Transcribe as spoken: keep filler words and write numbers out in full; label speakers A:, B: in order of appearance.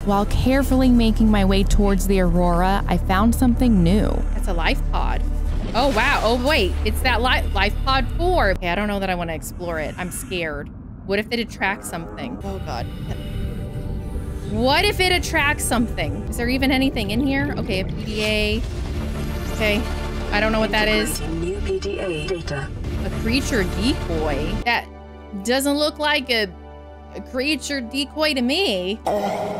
A: While carefully making my way towards the Aurora, I found something new.
B: That's a life pod. Oh, wow. Oh, wait. It's that li life pod four. Okay, I don't know that I want to explore it. I'm scared. What if it attracts something? Oh, God. What if it attracts something? Is there even anything in here? Okay, a P D A. Okay. I don't know what that is.
C: New P D A data.
B: A creature decoy? That doesn't look like a, a creature decoy to me.